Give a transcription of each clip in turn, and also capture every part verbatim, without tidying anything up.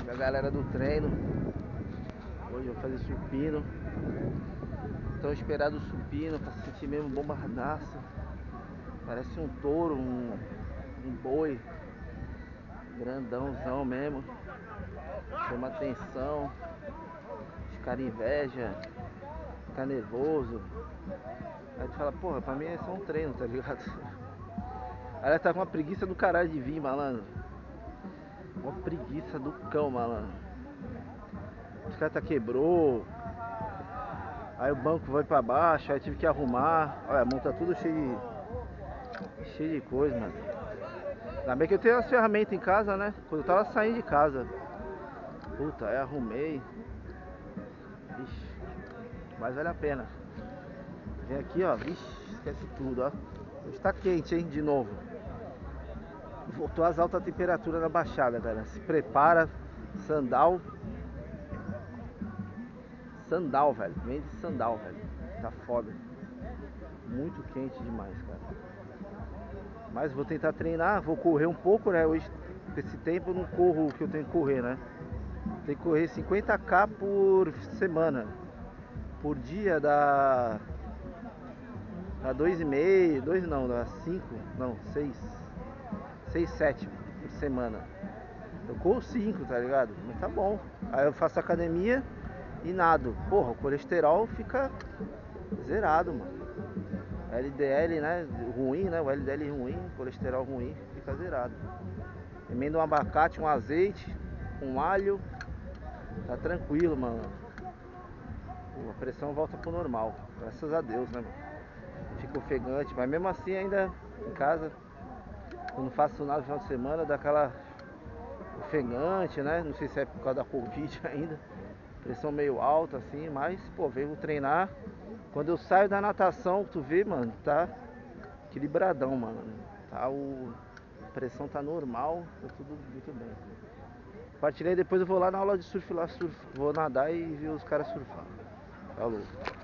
Minha galera do treino. Hoje eu vou fazer supino. Tão esperado o supino pra se sentir mesmo bombardaço. Parece um touro, um, um boi. Grandãozão mesmo. Chama atenção. Ficar inveja. Ficar nervoso. Aí tu fala, porra, pra mim é só um treino, tá ligado? Aí ela tá com uma preguiça do caralho de vir, malandro. Uma preguiça do cão, malandro. Os caras tá quebrou. Aí o banco vai pra baixo, aí tive que arrumar. Olha, a mão tá tudo cheio de, cheio de coisa, mano. Ainda bem que eu tenho as ferramentas em casa, né? Quando eu tava saindo de casa. Puta, aí arrumei. Vixe, mas vale a pena. Vem aqui, ó. Vixe, esquece tudo, ó. Hoje tá quente, hein, de novo. Voltou às altas temperaturas na baixada, cara. Se prepara, sandal. Sandal, velho. Vem de sandal, velho. Tá foda. Muito quente demais, cara. Mas vou tentar treinar, vou correr um pouco, né? Hoje, esse tempo eu não corro o que eu tenho que correr, né? Tem que correr cinquenta quilometros por semana. Por dia dá. Dá dois e meio, dois não, dá cinco, não, seis. seis, sete por semana. Eu corro cinco, tá ligado? Mas tá bom. Aí eu faço academia e nado. Porra, o colesterol fica zerado, mano. L D L, né? Ruim, né? O L D L ruim, colesterol ruim, fica zerado. Emenda um abacate, um azeite, um alho. Tá tranquilo, mano. Pô, a pressão volta pro normal. Graças a Deus, né, mano? Fica ofegante, mas mesmo assim ainda em casa, quando faço nada no final de semana, dá aquela ofegante, né? Não sei se é por causa da Covid ainda. Pressão meio alta assim, mas pô, venho treinar. Quando eu saio da natação, tu vê, mano, tá equilibradão, mano. Tá o a pressão tá normal, tá tudo muito bem. Partilhei, depois eu vou lá na aula de surf lá, surf, vou nadar e ver os caras surfar. Falou.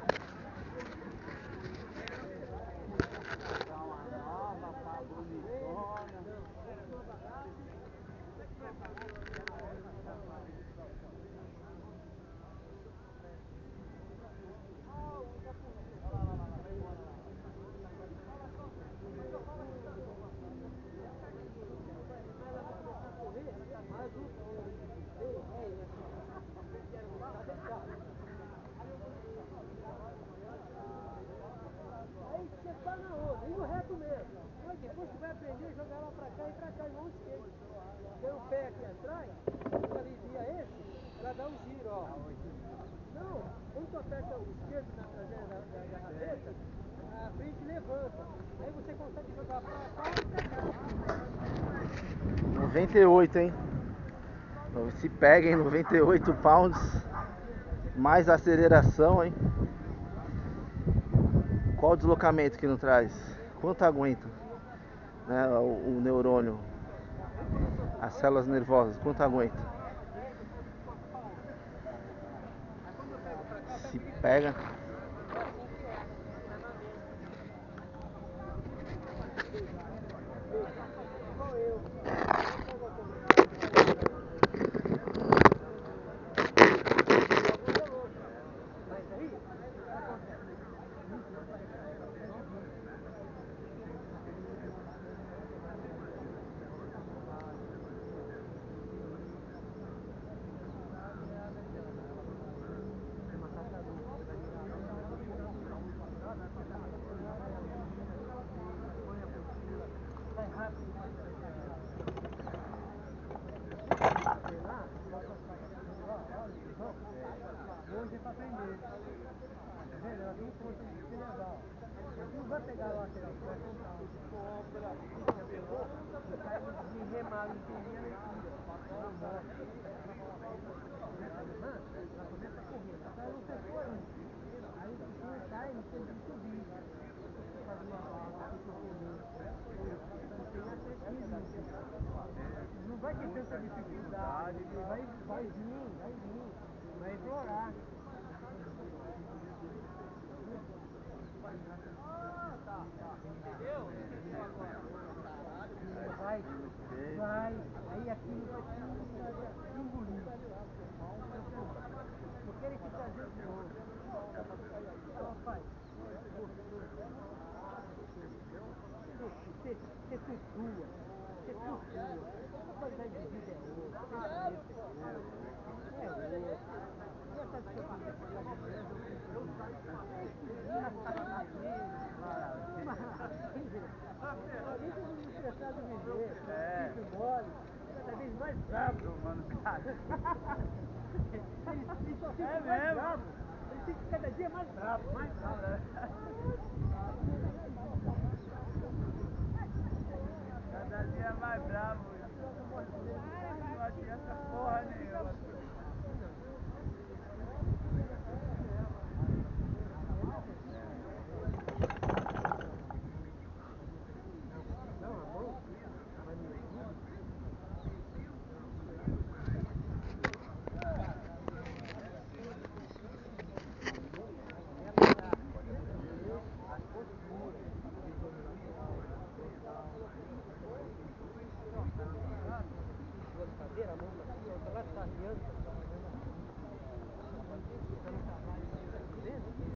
Aí você tá na onda, indo reto mesmo. Mas depois você vai aprender a jogar lá pra cá e pra cá, igual um skate. Tem o pé aqui atrás, quando alivia esse, ela dá um giro, ó. Não, quando tu aperta o esquerdo na traseira da, da, da rabeta, a frente levanta. Aí você consegue jogar pra cá e pra cá. noventa e oito, hein? Se peguem noventa e oito pounds, mais aceleração, hein? Qual o deslocamento que não traz? Quanto aguenta? Né, o, o neurônio, as células nervosas, quanto aguenta? Se pega. Hoje é pra aprender. Tá vendo? Ela tem força de se levar. Você não vai pegar lá, você vai contar. Já pegou? E sai de remar inteirinha na equipe. Ela morre. Começa a remar, ela começa a correr. Só que ela não testou ainda. Aí se tem um time que tem que subir. Você faz uma barra, fica correndo. Você tem atletismo. Não vai ter tanta dificuldade. Vai, vai vir, vai vir. Vai implorar. Ah, tá, tá. Entendeu? Vai, vai. Aí aquilo vai te engolir. mais bravo. Tomando cara. Ele, ele só fica É mais mesmo? bravo. Ele fica cada dia mais bravo, mais bravo. Cada dia mais bravo.